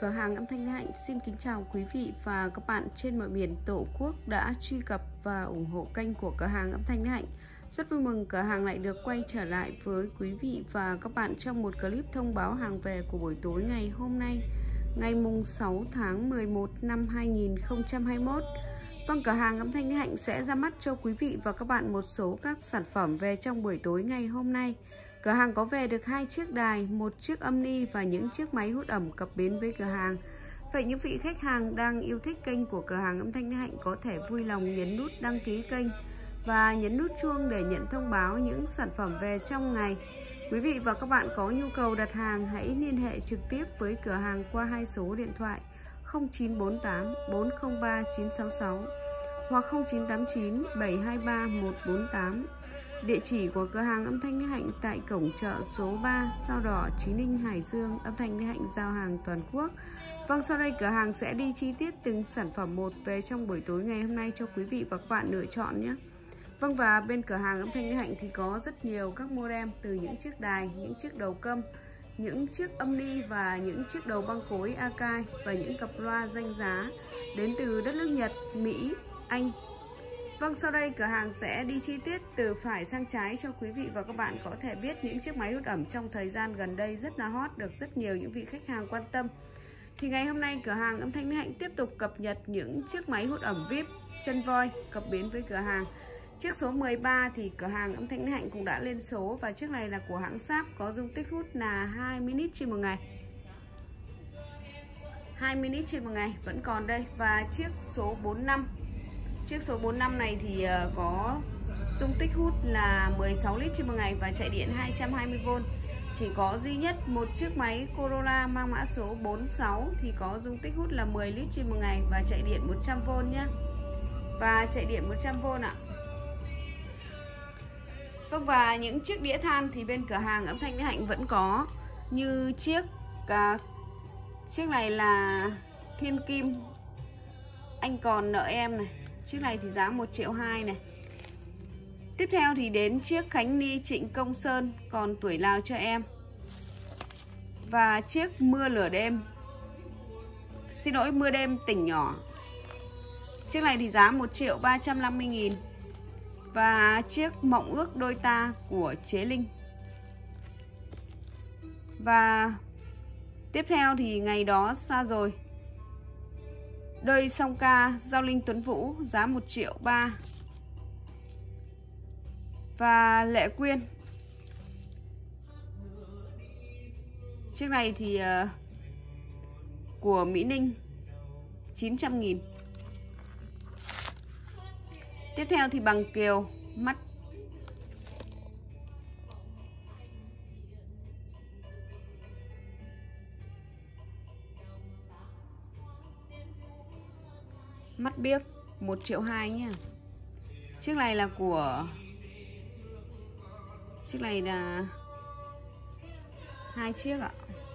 Cửa hàng âm thanh Lê Hạnh xin kính chào quý vị và các bạn trên mọi miền Tổ quốc đã truy cập và ủng hộ kênh của cửa hàng âm thanh Lê Hạnh. Rất vui mừng cửa hàng lại được quay trở lại với quý vị và các bạn trong một clip thông báo hàng về của buổi tối ngày hôm nay, ngày mùng 6 tháng 11 năm 2021. Vâng, cửa hàng âm thanh Lê Hạnh sẽ ra mắt cho quý vị và các bạn một số các sản phẩm về trong buổi tối ngày hôm nay. Cửa hàng có về được 2 chiếc đài, 1 chiếc âm ni và những chiếc máy hút ẩm cập bến với cửa hàng. Vậy những vị khách hàng đang yêu thích kênh của cửa hàng âm thanh Lê Hạnh có thể vui lòng nhấn nút đăng ký kênh và nhấn nút chuông để nhận thông báo những sản phẩm về trong ngày. Quý vị và các bạn có nhu cầu đặt hàng hãy liên hệ trực tiếp với cửa hàng qua 2 số điện thoại 0948 403 966 hoặc 0989 723 148. Địa chỉ của cửa hàng âm thanh Lê Hạnh tại cổng chợ số 3 Sao Đỏ, Chí Linh, Hải Dương. Âm thanh Lê Hạnh giao hàng toàn quốc. Vâng, sau đây cửa hàng sẽ đi chi tiết từng sản phẩm một về trong buổi tối ngày hôm nay cho quý vị và các bạn lựa chọn nhé. Vâng, và bên cửa hàng âm thanh Lê Hạnh thì có rất nhiều các modem, từ những chiếc đài, những chiếc đầu câm, những chiếc âm ni và những chiếc đầu băng phối Akai và những cặp loa danh giá đến từ đất nước Nhật, Mỹ, Anh. Vâng, sau đây cửa hàng sẽ đi chi tiết từ phải sang trái cho quý vị và các bạn có thể biết những chiếc máy hút ẩm trong thời gian gần đây rất là hot, được rất nhiều những vị khách hàng quan tâm. Thì ngày hôm nay cửa hàng âm thanh Lê Hạnh tiếp tục cập nhật những chiếc máy hút ẩm VIP chân voi cập bến với cửa hàng. Chiếc số 13 thì cửa hàng âm thanh Lê Hạnh cũng đã lên số và chiếc này là của hãng Sharp, có dung tích hút là 20 lít trên một ngày. 20 lít trên một ngày vẫn còn đây. Và chiếc số 45. Chiếc số 45 này thì có dung tích hút là 16 lít trên một ngày và chạy điện 220V. Chỉ có duy nhất một chiếc máy Corolla mang mã số 46 thì có dung tích hút là 10 lít trên một ngày và chạy điện 100V nhé. Và chạy điện 100V ạ. Vâng, và những chiếc đĩa than thì bên cửa hàng âm thanh Lê Hạnh vẫn có, như chiếc này là Thiên Kim Anh Còn Nợ Em này. Chiếc này thì giá 1,2 triệu này. Tiếp theo thì đến chiếc Khánh Ly Trịnh Công Sơn Còn Tuổi Lào Cho Em. Và chiếc Mưa Lửa Đêm, xin lỗi, Mưa Đêm Tỉnh Nhỏ. Chiếc này thì giá 1.350.000. Và chiếc Mộng Ước Đôi Ta của Chế Linh. Và tiếp theo thì Ngày Đó Xa Rồi, đôi song ca Giao Linh Tuấn Vũ, giá 1,3 triệu. Và Lệ Quyên, chiếc này thì của Mỹ Ninh, 900.000. Tiếp theo thì Bằng Kiều Mắt Biếc, 1,2 triệu nhé. Chiếc này là của, chiếc này là 2 chiếc ạ.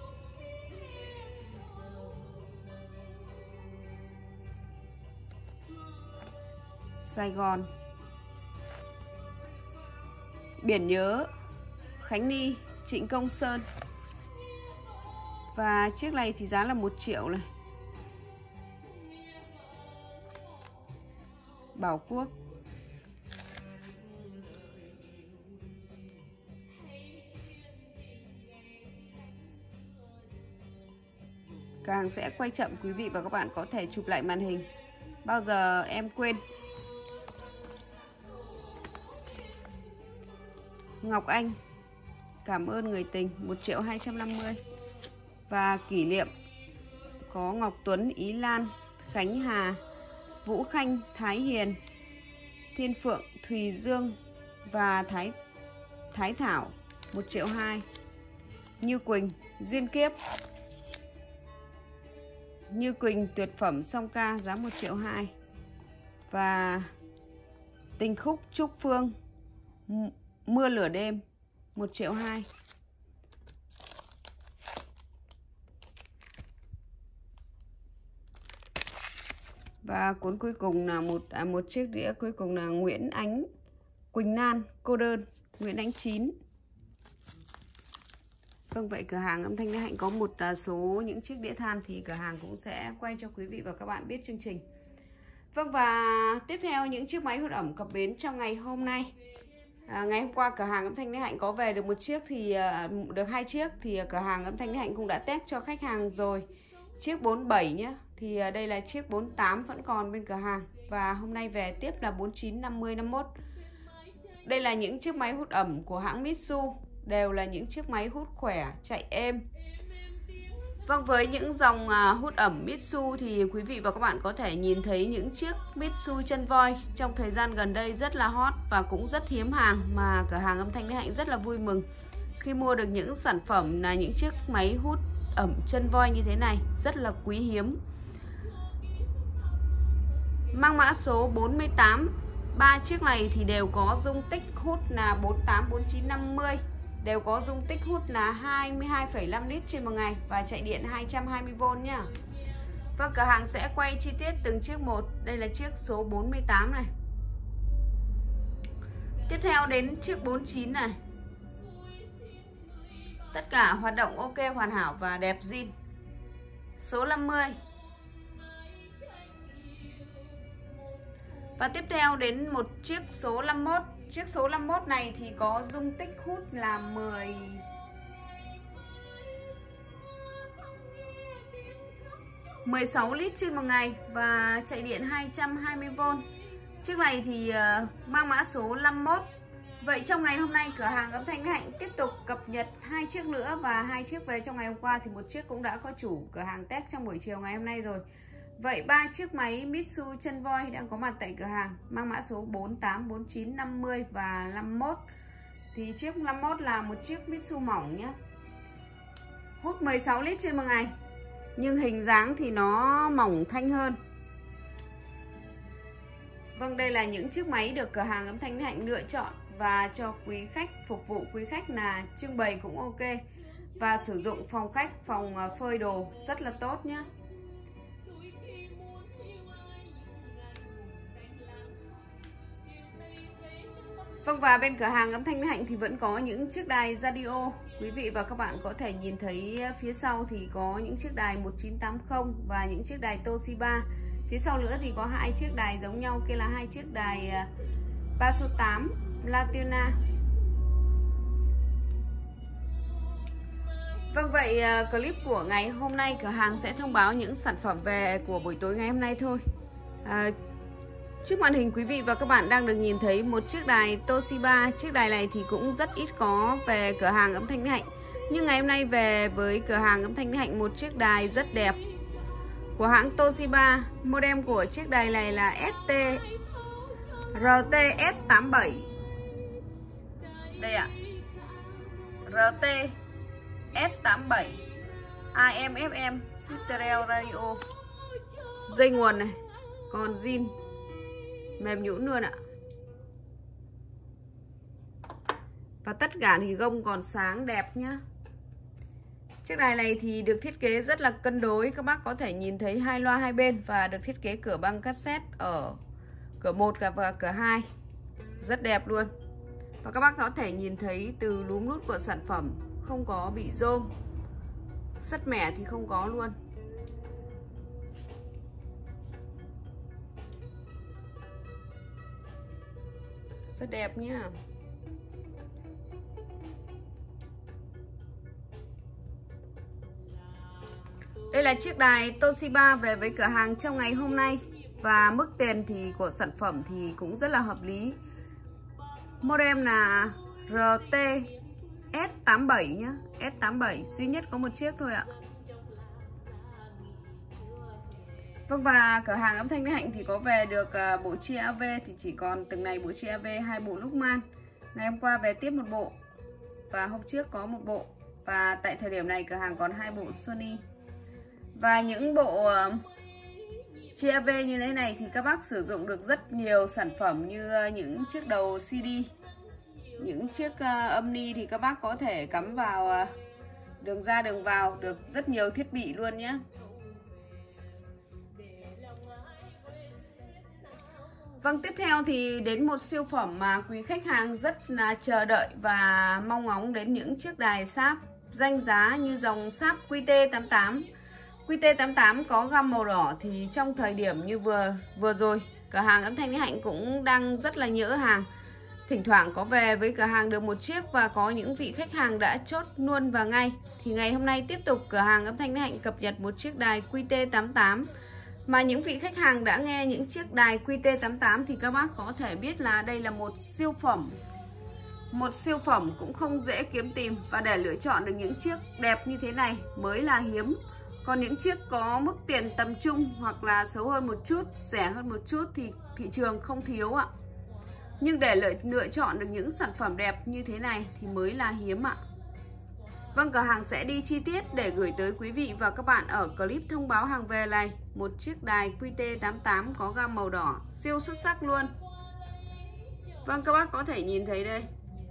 Sài Gòn, Biển Nhớ, Khánh Ly Trịnh Công Sơn. Và chiếc này thì giá là 1 triệu này. Bảo Quốc. Càng sẽ quay chậm, quý vị và các bạn có thể chụp lại màn hình, bao giờ em quên. Ngọc Anh Cảm Ơn Người Tình, 1.250.000. Và Kỷ Niệm có Ngọc Tuấn, Ý Lan, Khánh Hà, Vũ Khanh, Thái Hiền, Thiên Phượng, Thùy Dương và Thái Thảo, 1,2 triệu. Như Quỳnh, Duyên Kiếp, Như Quỳnh Tuyệt Phẩm song ca, giá 1,2 triệu. Và Tình Khúc Trúc Phương, Mưa Lửa Đêm, 1,2 triệu. Và cuốn cuối cùng là một chiếc đĩa cuối cùng là Nguyễn Ánh Quỳnh Nan Cô Đơn, Nguyễn Ánh 9. Vâng, vậy cửa hàng âm thanh Đức Hạnh có một số những chiếc đĩa than thì cửa hàng cũng sẽ quay cho quý vị và các bạn biết chương trình. Vâng, và tiếp theo những chiếc máy hút ẩm cập bến trong ngày hôm nay. Ngày hôm qua cửa hàng âm thanh Đức Hạnh có về được một chiếc thì được 2 chiếc thì cửa hàng âm thanh Đức Hạnh cũng đã test cho khách hàng rồi. Chiếc 47 nhé, thì đây là chiếc 48 vẫn còn bên cửa hàng, và hôm nay về tiếp là 49, 50, 51. Đây là những chiếc máy hút ẩm của hãng Mitsu, đều là những chiếc máy hút khỏe, chạy êm. Vâng, với những dòng hút ẩm Mitsu thì quý vị và các bạn có thể nhìn thấy những chiếc Mitsu chân voi trong thời gian gần đây rất là hot và cũng rất hiếm hàng, mà cửa hàng âm thanh Đức Hạnh rất là vui mừng khi mua được những sản phẩm là những chiếc máy hút ẩm chân voi như thế này, rất là quý hiếm. Mang mã số 48, 3 chiếc này thì đều có dung tích hút là 48, 49, 50. Đều có dung tích hút là 22,5 lít trên một ngày và chạy điện 220V nhá. Và cửa hàng sẽ quay chi tiết từng chiếc một. Đây là chiếc số 48 này. Tiếp theo đến chiếc 49 này. Tất cả hoạt động ok, hoàn hảo và đẹp zin. Số 50. Và tiếp theo đến một chiếc số 51. Chiếc số 51 này thì có dung tích hút là 16 lít trên một ngày và chạy điện 220V. Chiếc này thì mang mã số 51. Vậy trong ngày hôm nay cửa hàng âm thanh Đức Hạnh tiếp tục cập nhật 2 chiếc nữa, và 2 chiếc về trong ngày hôm qua thì một chiếc cũng đã có chủ cửa hàng test trong buổi chiều ngày hôm nay rồi. Vậy 3 chiếc máy Mitsu chân voi đang có mặt tại cửa hàng mang mã số 48, 49, 50 và 51. Thì chiếc 51 là một chiếc Mitsu mỏng nhé. Hút 16 lít trên một ngày. Nhưng hình dáng thì nó mỏng thanh hơn. Vâng, đây là những chiếc máy được cửa hàng âm thanh Đức Hạnh lựa chọn và cho quý khách, phục vụ quý khách là trưng bày cũng ok. Và sử dụng phòng khách, phòng phơi đồ rất là tốt nhé. Vâng, và bên cửa hàng âm thanh Đức Hạnh thì vẫn có những chiếc đài radio. Quý vị và các bạn có thể nhìn thấy phía sau thì có những chiếc đài 1980 và những chiếc đài Toshiba. Phía sau nữa thì có 2 chiếc đài giống nhau, kia là 2 chiếc đài 3 số 8 Latina. Vâng, vậy clip của ngày hôm nay cửa hàng sẽ thông báo những sản phẩm về của buổi tối ngày hôm nay thôi. Trước màn hình quý vị và các bạn đang được nhìn thấy một chiếc đài Toshiba. Chiếc đài này thì cũng rất ít có về cửa hàng âm thanh Đức Hạnh. Nhưng ngày hôm nay về với cửa hàng âm thanh Đức Hạnh một chiếc đài rất đẹp của hãng Toshiba. Model của chiếc đài này là RT-S87. Đây ạ. RT-S87 AM FM stereo radio. Dây nguồn này còn zin, mềm nhũn luôn ạ. Và tất cả thì gông còn sáng đẹp nhá. Chiếc đài này thì được thiết kế rất là cân đối. Các bác có thể nhìn thấy 2 loa hai bên và được thiết kế cửa băng cassette ở cửa 1 và cửa 2. Rất đẹp luôn. Và các bác có thể nhìn thấy từ núm nút của sản phẩm không có bị rôm. Sứt mẻ thì không có luôn. Rất đẹp nhá. Đây là chiếc đài Toshiba về với cửa hàng trong ngày hôm nay. Và mức tiền thì của sản phẩm thì cũng rất là hợp lý. Model là RT-S87 nhá. S87 duy nhất có một chiếc thôi ạ. Vâng, và cửa hàng âm thanh Đức Hạnh thì có về được bộ chia AV thì chỉ còn từng này bộ chia AV 2 bộ Luckman. Ngày hôm qua về tiếp một bộ và hôm trước có một bộ, và tại thời điểm này cửa hàng còn 2 bộ Sony. Và những bộ chia AV như thế này thì các bác sử dụng được rất nhiều sản phẩm như những chiếc đầu CD, những chiếc âm ni thì các bác có thể cắm vào đường ra đường vào được rất nhiều thiết bị luôn nhé. Vâng, tiếp theo thì đến một siêu phẩm mà quý khách hàng rất là chờ đợi và mong ngóng đến những chiếc đài sáp danh giá như dòng sáp QT88. QT88 có gam màu đỏ thì trong thời điểm như vừa rồi, cửa hàng âm thanh Mỹ Hạnh cũng đang rất là nhỡ hàng. Thỉnh thoảng có về với cửa hàng được một chiếc và có những vị khách hàng đã chốt luôn và ngay. Thì ngày hôm nay tiếp tục cửa hàng âm thanh Mỹ Hạnh cập nhật một chiếc đài QT88. Mà những vị khách hàng đã nghe những chiếc đài QT88 thì các bác có thể biết là đây là một siêu phẩm. Một siêu phẩm cũng không dễ kiếm tìm, và để lựa chọn được những chiếc đẹp như thế này mới là hiếm. Còn những chiếc có mức tiền tầm trung hoặc là xấu hơn một chút, rẻ hơn một chút thì thị trường không thiếu ạ. Nhưng để lựa chọn được những sản phẩm đẹp như thế này thì mới là hiếm ạ. Vâng, cửa hàng sẽ đi chi tiết để gửi tới quý vị và các bạn ở clip thông báo hàng về này. Một chiếc đài QT88 có gam màu đỏ siêu xuất sắc luôn. Vâng, các bác có thể nhìn thấy đây.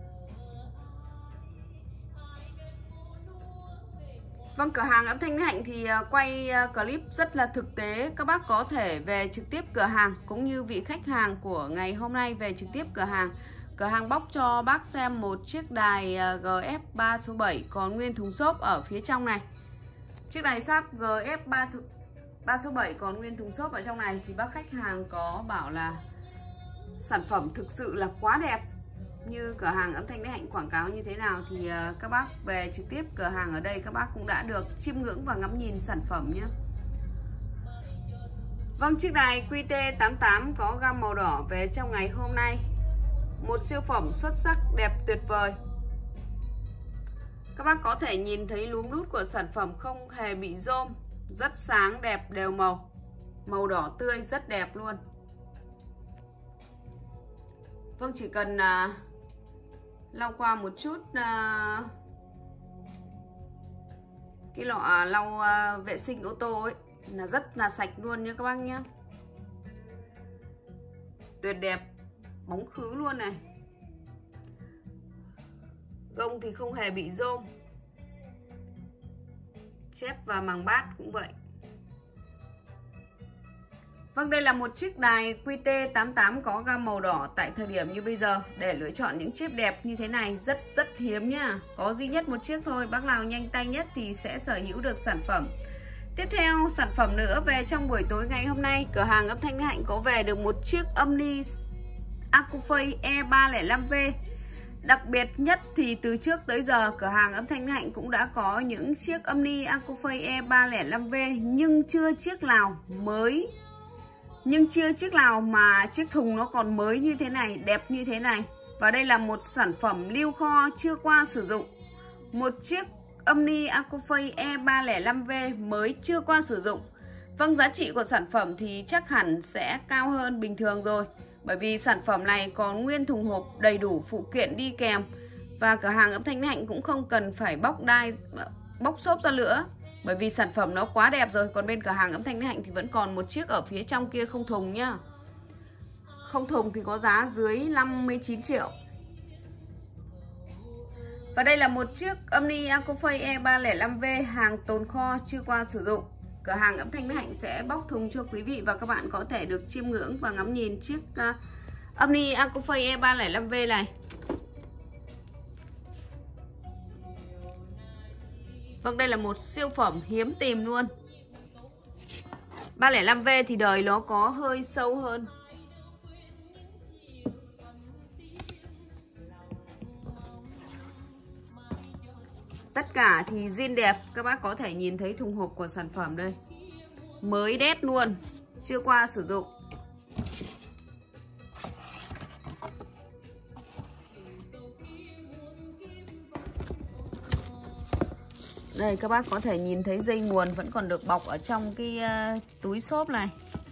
Vâng, cửa hàng âm thanh Mỹ Hạnh thì quay clip rất là thực tế. Các bác có thể về trực tiếp cửa hàng, cũng như vị khách hàng của ngày hôm nay về trực tiếp cửa hàng. Cửa hàng bóc cho bác xem một chiếc đài GF3 số 7 còn nguyên thùng xốp ở phía trong này. Chiếc đài sáp GF3 số 7 còn nguyên thùng xốp ở trong này thì bác khách hàng có bảo là sản phẩm thực sự là quá đẹp. Như cửa hàng âm thanh Mỹ Hạnh quảng cáo như thế nào thì các bác về trực tiếp cửa hàng ở đây các bác cũng đã được chiêm ngưỡng và ngắm nhìn sản phẩm nhé. Vâng, chiếc đài QT88 có gam màu đỏ về trong ngày hôm nay. Một siêu phẩm xuất sắc đẹp tuyệt vời. Các bác có thể nhìn thấy núm nút của sản phẩm không hề bị rôm, rất sáng đẹp đều màu. Màu đỏ tươi rất đẹp luôn. Vâng, chỉ cần lau qua một chút cái lọ lau vệ sinh ô tô ấy là rất là sạch luôn nha các bác nhé. Tuyệt đẹp, bóng khứ luôn này. Gông thì không hề bị rôm. Chép và màng bát cũng vậy. Vâng, đây là một chiếc đài QT88 có gam màu đỏ tại thời điểm như bây giờ. Để lựa chọn những chiếc đẹp như thế này rất hiếm nhá. Có duy nhất một chiếc thôi, bác nào nhanh tay nhất thì sẽ sở hữu được sản phẩm. Tiếp theo sản phẩm nữa về trong buổi tối ngày hôm nay, cửa hàng âm thanh Mỹ Hạnh có về được một chiếc Omni Acouphase E305V. Đặc biệt nhất thì từ trước tới giờ cửa hàng âm thanh Mỹ Hạnh cũng đã có những chiếc Omni Acouphase E305V nhưng chưa chiếc nào mà chiếc thùng nó còn mới như thế này, đẹp như thế này. Và đây là một sản phẩm lưu kho chưa qua sử dụng. Một chiếc Omni Acouphase E305V mới chưa qua sử dụng. Vâng, giá trị của sản phẩm thì chắc hẳn sẽ cao hơn bình thường rồi. Bởi vì sản phẩm này còn nguyên thùng hộp đầy đủ phụ kiện đi kèm. Và cửa hàng âm thanh Mỹ Hạnh cũng không cần phải bóc xốp ra nữa. Bởi vì sản phẩm nó quá đẹp rồi. Còn bên cửa hàng âm thanh Mỹ Hạnh thì vẫn còn một chiếc ở phía trong kia không thùng nhá. Không thùng thì có giá dưới 59 triệu. Và đây là một chiếc Omni Acouphase E305V hàng tồn kho chưa qua sử dụng. Cửa hàng âm thanh Mỹ Hạnh sẽ bóc thùng cho quý vị và các bạn có thể được chiêm ngưỡng và ngắm nhìn chiếc Omni Acouphase E305V này. Vâng, đây là một siêu phẩm hiếm tìm luôn. 305V thì đời nó có hơi sâu hơn. Tất cả thì zin đẹp. Các bác có thể nhìn thấy thùng hộp của sản phẩm đây. Mới đét luôn, chưa qua sử dụng. Đây, các bác có thể nhìn thấy dây nguồn vẫn còn được bọc ở trong cái túi xốp này.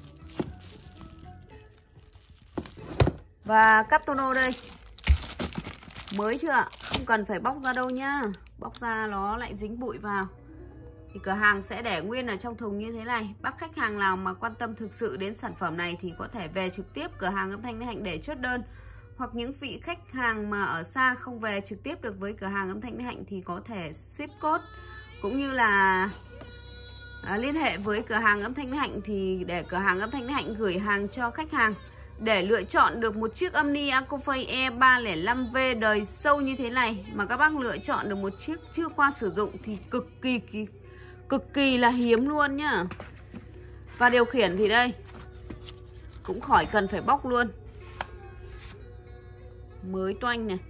Và cáp tono đây. Mới chưa ạ? Không cần phải bóc ra đâu nhá. Bóc ra nó lại dính bụi vào. Thì cửa hàng sẽ để nguyên ở trong thùng như thế này. Bác khách hàng nào mà quan tâm thực sự đến sản phẩm này thì có thể về trực tiếp cửa hàng âm thanh Mỹ Hạnh để chốt đơn. Hoặc những vị khách hàng mà ở xa không về trực tiếp được với cửa hàng âm thanh Mỹ Hạnh thì có thể ship code cũng như là liên hệ với cửa hàng âm thanh Mỹ Hạnh thì để cửa hàng âm thanh Mỹ Hạnh gửi hàng cho khách hàng. để lựa chọn được một chiếc Omni Acophase E305V đời sâu như thế này mà các bác lựa chọn được một chiếc chưa qua sử dụng thì cực kỳ là hiếm luôn nhá. Và điều khiển thì đây cũng khỏi cần phải bóc luôn, mới toanh này.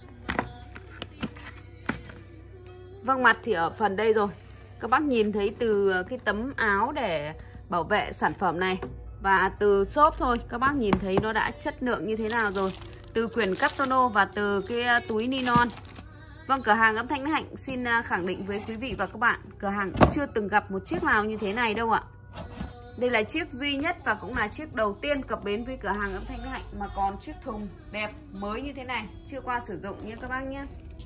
Vâng, mặt thì ở phần đây rồi. Các bác nhìn thấy từ cái tấm áo để bảo vệ sản phẩm này và từ shop thôi, các bác nhìn thấy nó đã chất lượng như thế nào rồi. Từ quyển cartono và từ cái túi nylon. Vâng, cửa hàng âm thanh Đức Hạnh xin khẳng định với quý vị và các bạn, cửa hàng chưa từng gặp một chiếc nào như thế này đâu ạ. Đây là chiếc duy nhất và cũng là chiếc đầu tiên cập bến với cửa hàng âm thanh Đức Hạnh mà còn chiếc thùng đẹp mới như thế này, chưa qua sử dụng nha các bác nhé.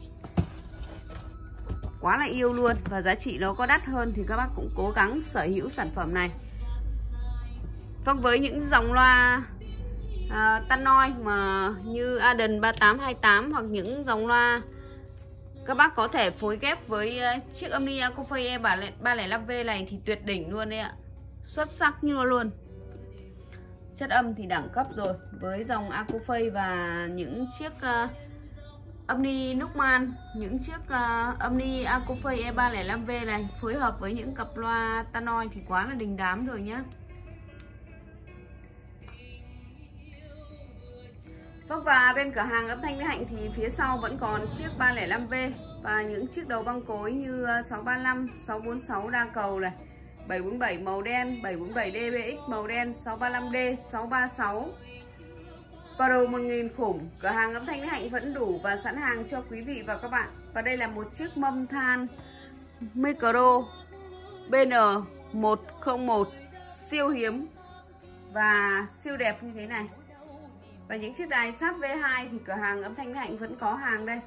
Quá là yêu luôn, và giá trị nó có đắt hơn thì các bác cũng cố gắng sở hữu sản phẩm này. Vâng, với những dòng loa Tannoy mà như Aden 3828 hoặc những dòng loa các bác có thể phối ghép với chiếc Omni Acophase E305V này thì tuyệt đỉnh luôn đấy ạ. Xuất sắc như luôn. Chất âm thì đẳng cấp rồi. Với dòng Acophase và những chiếc Omni Nukman, những chiếc Omni Acophase E305V này phối hợp với những cặp loa Tannoy thì quá là đình đám rồi nhá. Vâng, và bên cửa hàng âm thanh Đức Hạnh thì phía sau vẫn còn chiếc 305V và những chiếc đầu băng cối như 635, 646 đa cầu này, 747 màu đen, 747 DBX màu đen, 635D, 636 Pro 1000 khủng. Cửa hàng âm thanh Đức Hạnh vẫn đủ và sẵn hàng cho quý vị và các bạn. Và đây là một chiếc mâm than micro BN101 siêu hiếm và siêu đẹp như thế này. Và những chiếc đài sáp V2 thì cửa hàng âm thanh Đức Hạnh vẫn có hàng đây.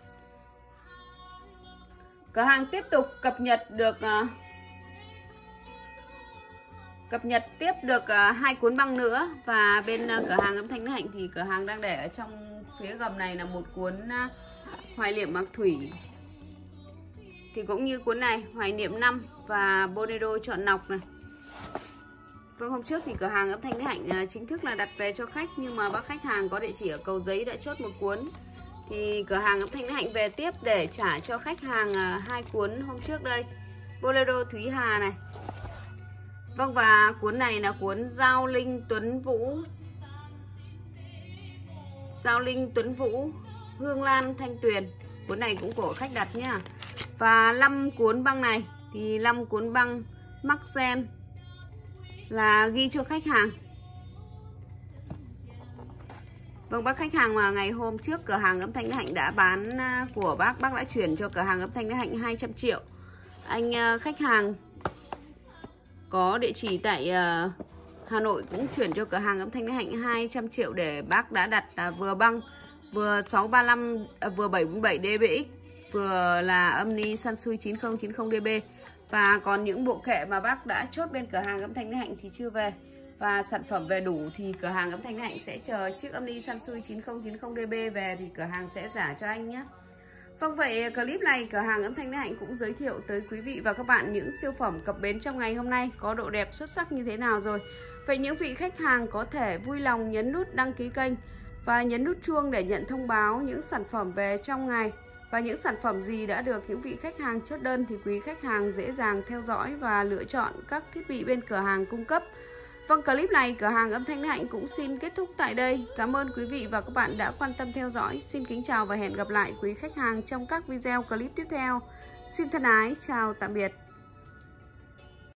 Cửa hàng tiếp tục cập nhật tiếp được 2 cuốn băng nữa. Và bên cửa hàng âm thanh Đức Hạnh thì cửa hàng đang để ở trong phía gầm này là một cuốn Hoài niệm Mạc Thủy. Thì cũng như cuốn này Hoài niệm 5 và Bolero chọn nọc này. Vâng, hôm trước thì cửa hàng âm thanh Đức Hạnh chính thức là đặt về cho khách, nhưng mà bác khách hàng có địa chỉ ở Cầu Giấy đã chốt một cuốn thì cửa hàng âm thanh Đức Hạnh về tiếp để trả cho khách hàng 2 cuốn hôm trước đây, Bolero Thúy Hà này. Vâng, và cuốn này là cuốn Giao Linh Tuấn Vũ Hương Lan Thanh Tuyền. Cuốn này cũng của khách đặt nhá. Và 5 cuốn băng này thì 5 cuốn băng Maxen là ghi cho khách hàng. Vâng, bác khách hàng mà ngày hôm trước cửa hàng âm thanh Đức Hạnh đã bán của bác đã chuyển cho cửa hàng âm thanh Đức Hạnh 200 triệu. Anh khách hàng có địa chỉ tại Hà Nội cũng chuyển cho cửa hàng âm thanh Đức Hạnh 200 triệu để bác đã đặt vừa băng, vừa 635, vừa 747 DBX, vừa là Omni Sansui 9090 DB. Và còn những bộ kệ mà bác đã chốt bên cửa hàng âm thanh Đức Hạnh thì chưa về. Và sản phẩm về đủ thì cửa hàng âm thanh Đức Hạnh sẽ chờ chiếc Omni Sansui 9090 DB về thì cửa hàng sẽ trả cho anh nhé. Vâng, vậy clip này cửa hàng âm thanh Đức Hạnh cũng giới thiệu tới quý vị và các bạn những siêu phẩm cập bến trong ngày hôm nay có độ đẹp xuất sắc như thế nào rồi. Vậy những vị khách hàng có thể vui lòng nhấn nút đăng ký kênh và nhấn nút chuông để nhận thông báo những sản phẩm về trong ngày. Và những sản phẩm gì đã được những vị khách hàng chốt đơn thì quý khách hàng dễ dàng theo dõi và lựa chọn các thiết bị bên cửa hàng cung cấp. Vâng, clip này cửa hàng âm thanh Đức Hạnh cũng xin kết thúc tại đây. Cảm ơn quý vị và các bạn đã quan tâm theo dõi. Xin kính chào và hẹn gặp lại quý khách hàng trong các video clip tiếp theo. Xin thân ái, chào tạm biệt.